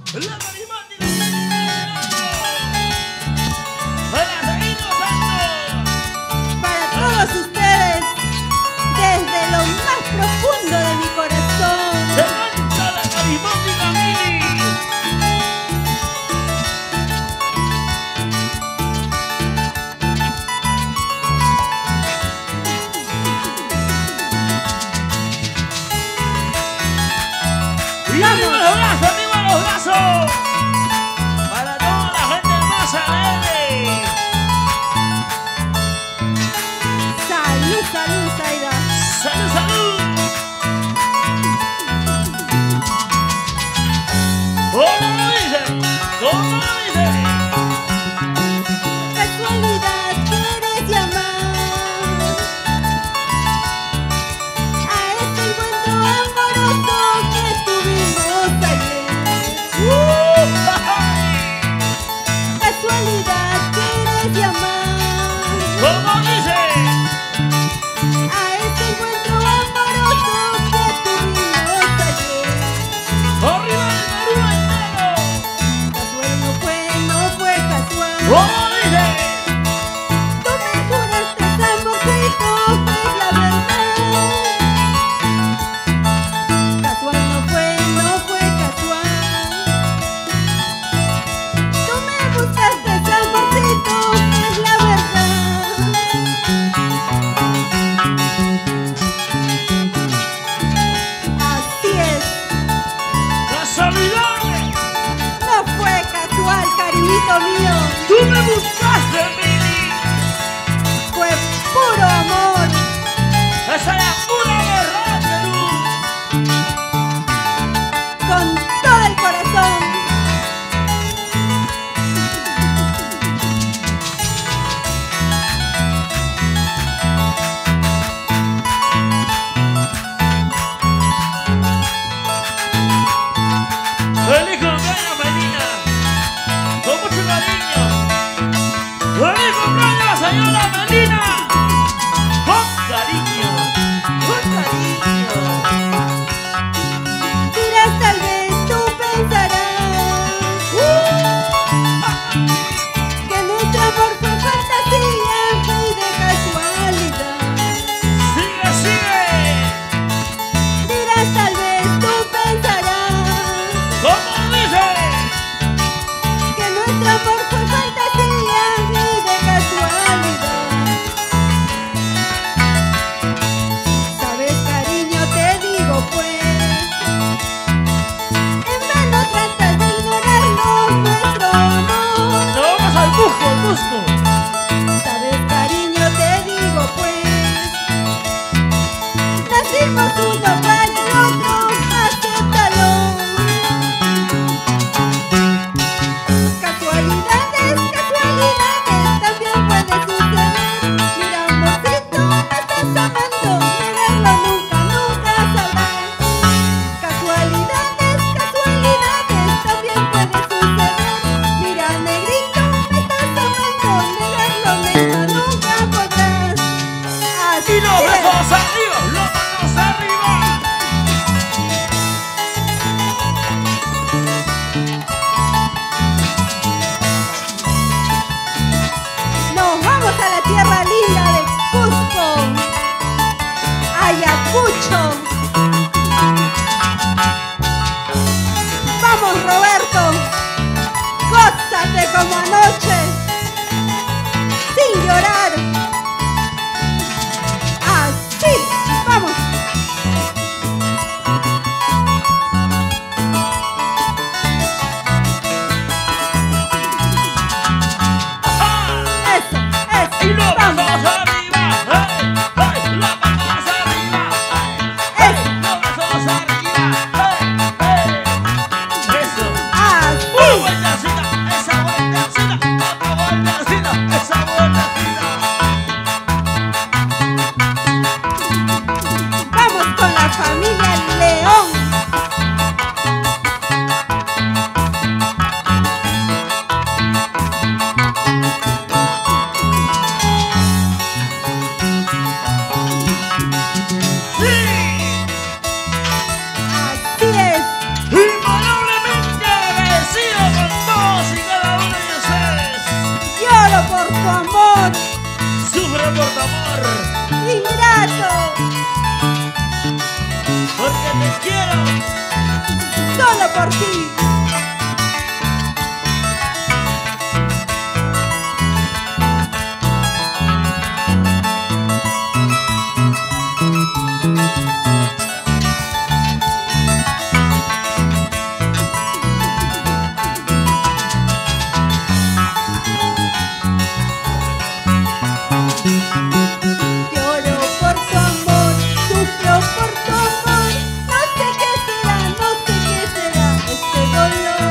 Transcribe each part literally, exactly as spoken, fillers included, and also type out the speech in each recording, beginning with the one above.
La Garibaldi. Para seguir gozando. Para todos ustedes, desde lo más profundo de mi corazón. Levanta la Garibaldi, Camini. Y arriba los brazos, arriba los brazos. Para toda la gente más alegre. Salud, salud, Zaida. Salud, salud. ¿Cómo lo dice? ¿Cómo lo dice? Casualidad quieres llamar a este encuentro amoroso que tuvimos ayer. ¡Uh! Casualidad quieres llamar ¿Cómo dice? a este encuentro amoroso que tuvimos ayer. ¡Arriba el Perú entero! Casual no fue, no fue casual. ¿Cómo dice? Tú me juraste amorcito que es la verdad. Casual no fue, no fue casual. Tú me buscaste amorcito que es la verdad. Así es, ¡Casualidades! no fue casual, cariñito mío. ¡Tú me buscaste, Mili! Fue puro amor. ¡Esa era pura verdad, Perú! Con todo el corazón. ¡Feliz cumpleaños, Melina! ¡Con mucho cariño!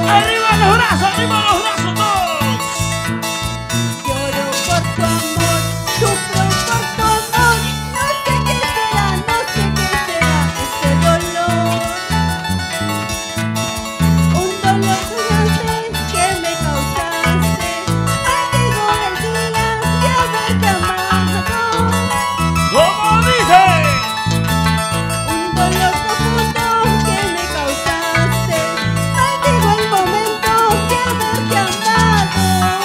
Arriba los brazos, arriba los brazos todos. Lloro por tu amor, sufro por tu amor. No sé qué será, no sé qué será este dolor. Un dolor grande que me causaste al llegar el día de haberte amado. ¿Cómo dice? Un dolor profundo que me causaste al llegar el momento de haberte amado.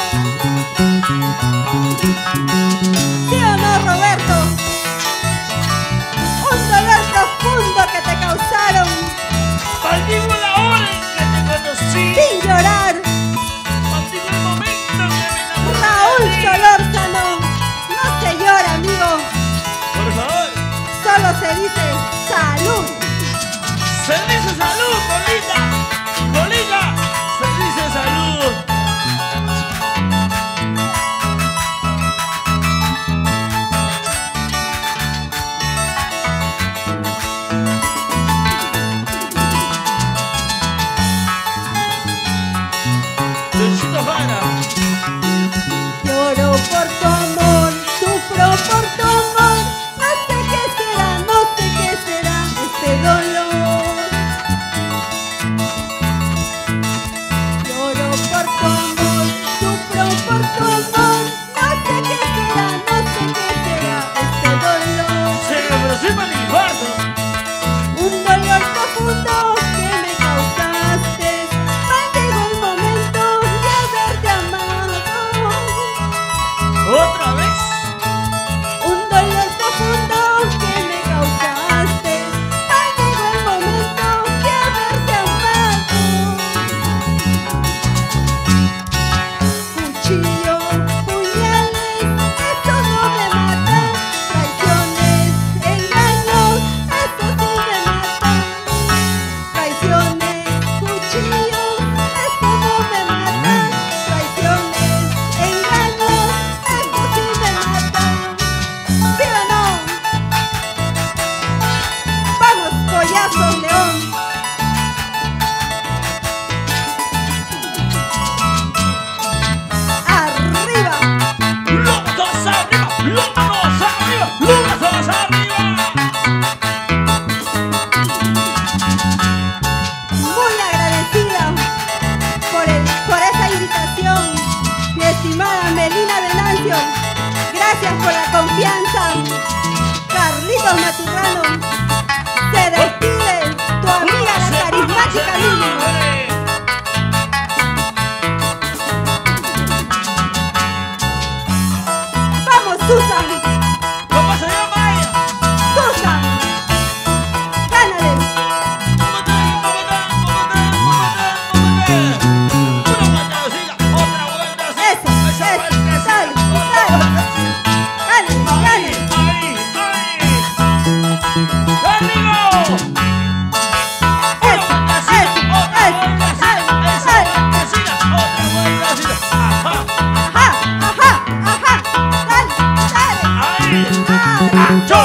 ¿Sí o no, Roberto? Un dolor profundo que te causaron Maldigo la hora en que te conocí. sin llorar. Maldigo el momento en que me enamoré. Raúl Solórzano, no se llora, amigo. Por favor. Solo se dice salud. Se dice salud, Colita. Colita. Se dice salud. Luchito Fara. Lloro por tu amor, sufro por tu amor. No sé qué será, no sé qué será este dolor. Lloro por tu amor, sufro por tu amor. No sé qué será, no sé qué será este dolor. Se me aproxima el infarto. Un dolor profundo que me causaste. Maldigo el momento de haberte amado. ¿Otra vez? Un dolor profundo que me causaste. Maldigo el momento de haberte amado. Cuchillo, puñales, eso no me mata. Traiciones, engaños, eso sí me mata. Traiciones, cuchillos, eso no me mata. Traiciones, engaños, eso sí me mata. ¿Sí o no? Vamos, Collazos León. Arriba. ¡Los dos arriba! ¡Los dos arriba! ¡Los dos arriba! Muy agradecida por, el, por esa invitación, mi estimada Melina Venancio. Gracias por la confianza. Carlitos Maturrano. Se despide tu amiga la carismática Lili. Vamos, Susan. ¿Cómo se llama ella? Susan. Gánale. Una vueltecita, otra vueltecita. Eso, Esa eso, vueltecita, dale, otra dale. vueltecita. Gánale, gánale. Ahí, ahí, ahí. ¡Arriba! Eso, eso, eso. Dale, dale. Ajá, ajá, ajá. Dale, dale. Ah,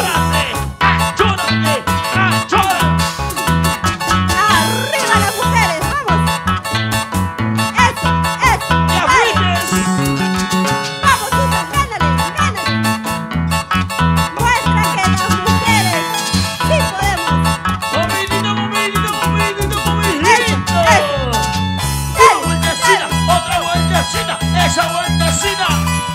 arriba las mujeres, vamos. Eso, eso. Dale. Vamos, Susan, gánale, gánale. Muestra que las mujeres sí podemos. Dale. Esa vueltecita.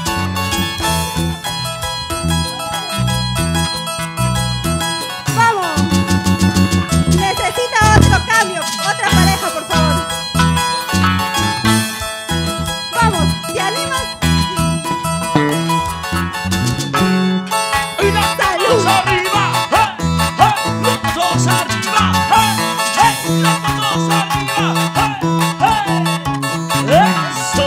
Vamos. Necesita otro cambio, otra pareja, por favor. Vamos, ¿te animas? Y los Salud. dos arriba. ¡Eh! ¡Eh! Los dos arriba. ¡Eh! ¡Eh! Los dos arriba. ¡Eh! ¡Eh! Eso.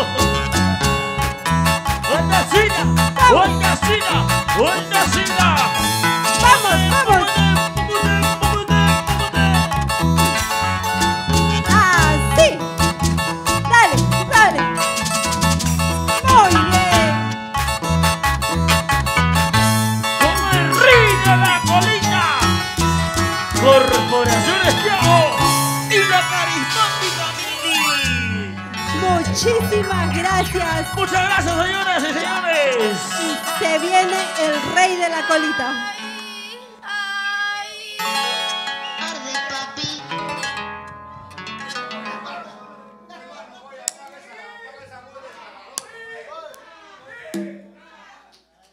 Vueltecita. Vueltecita. Vueltecita. Vamos, vamos. Así. Dale, dale. Muy bien. Como el rey de la colina. Corporación Esquiavo y la carismática Mili. Muchísimas gracias. Muchas gracias, señoras y señores. Y se viene el rey de la colita.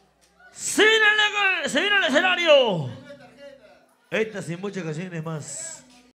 Se viene el, se viene el escenario. Estas y muchas canciones más.